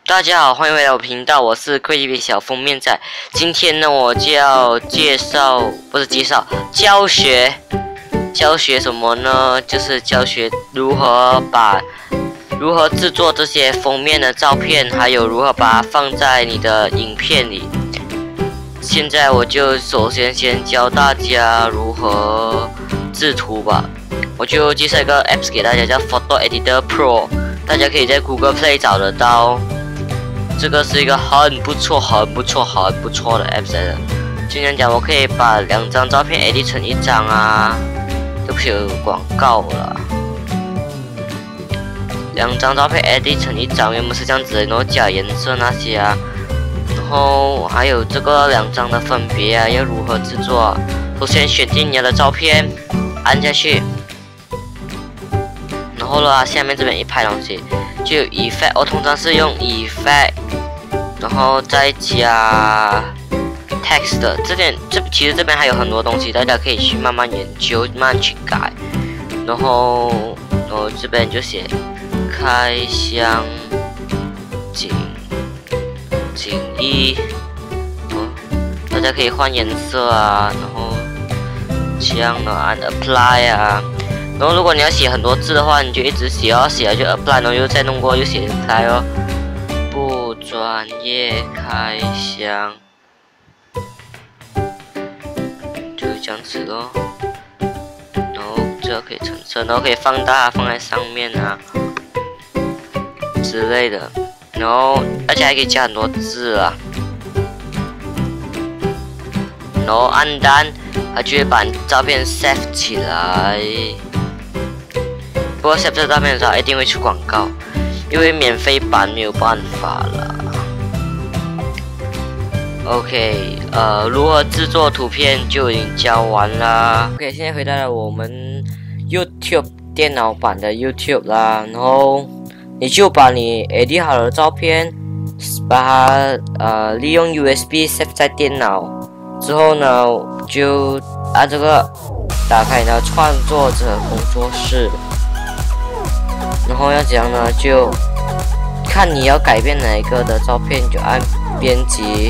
大家好，欢迎回来我频道，我是 Crazy 小封面仔。今天呢，我就要教学什么呢？就是教学如何制作这些封面的照片，还有如何把它放在你的影片里。现在我就首先教大家如何制图吧。我就介绍一个 apps 给大家，叫 Photo Editor Pro， 大家可以在 Google Play 找得到。这个是一个很不错的 apps 来的。就像讲，我可以把2张照片 edit 成1张啊，对不起，有广告了。2张照片 edit 成1张，原本是这样子的，然后加颜色那些啊，然后还有这个2张的分别啊，要如何制作啊？首先选定你要的照片，按下去，然后呢，下面这边一排东西就有 effect， 我通常是用 effect。然后再加 text 的，其实这边还有很多东西，大家可以去慢慢研究，慢慢去改。然后这边就写开箱锦衣，大家可以换颜色啊，然后这样呢按 apply 啊。然后如果你要写很多字的话，你就一直写哦，写了就 apply， 然后又再弄过又写 apply 哦。不专业开箱，就是这样子咯。然后这个可以橙色，然后可以放大放在上面啊之类的。然后而且还可以加很多字啊。然后按 done， 它就会把照片 save 起来。不过 save 这照片的时候一定会出广告。因为免费版没有办法了。OK， 如何制作图片就已经教完啦。OK， 现在回到了我们 YouTube 电脑版的 YouTube 啦，然后你就把你 edit 好的照片，把它利用 USB save 在电脑之后呢，就按这个打开你的创作者工作室。然后要怎样呢？就看你要改变哪一个的照片，就按编辑。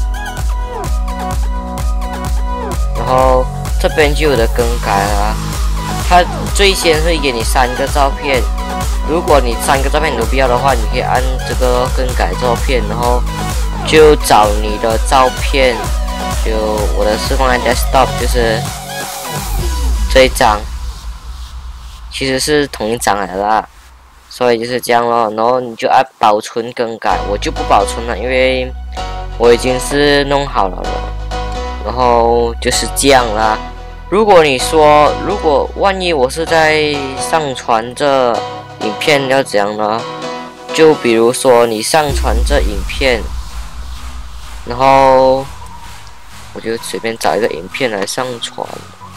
然后这边就有的更改啦。它最先会给你3个照片，如果你3个照片你都不要的话，你可以按这个更改照片，然后就找你的照片。就我的是放在 desktop， 就是这一张，其实是同一张来的啦。所以就是这样咯，然后你就按保存更改，我就不保存了，因为我已经是弄好了。然后就是这样啦。如果万一我是在上传这影片要怎样呢？就比如说你上传这影片，然后我就随便找一个影片来上传。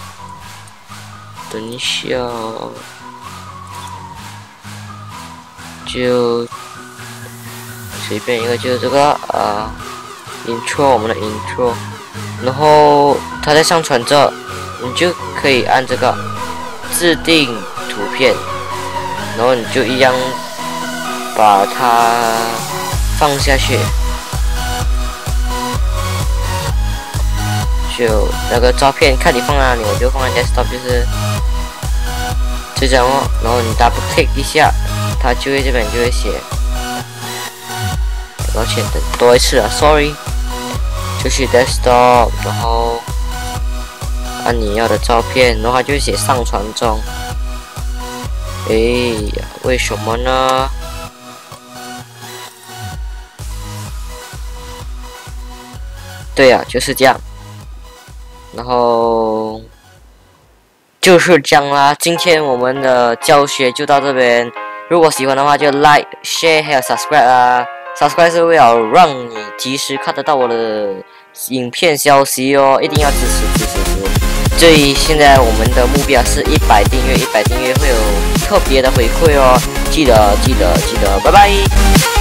等一下。就随便一个，就是这个intro， 我们的 intro， 然后它在上传这，你就可以按这个制定图片，然后你就一样把它放下去，就那个照片看你放哪里，我就放在 desktop， 就是这张哦，然后你 double click 一下。它就会这边就会写，抱歉，等多一次啊 ，sorry， 就去 desktop， 然后按你要的照片，然后它就会写上传中。哎呀，为什么呢？对呀，就是这样。然后就是这样啦。今天我们的教学就到这边。如果喜欢的话，就 like、share 还有 subscribe 啊。subscribe 是为了让你及时看得到我的影片消息哦，一定要支持。所以现在我们的目标是100订阅，100订阅会有特别的回馈哦，记得，拜拜。